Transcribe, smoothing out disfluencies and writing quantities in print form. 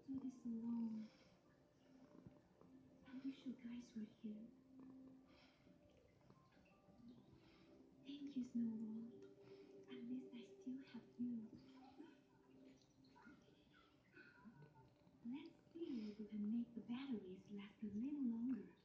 do this alone. I wish you guys were here. Thank you, Snowball. At least I still have you. Let's see if we can make the batteries last a little longer.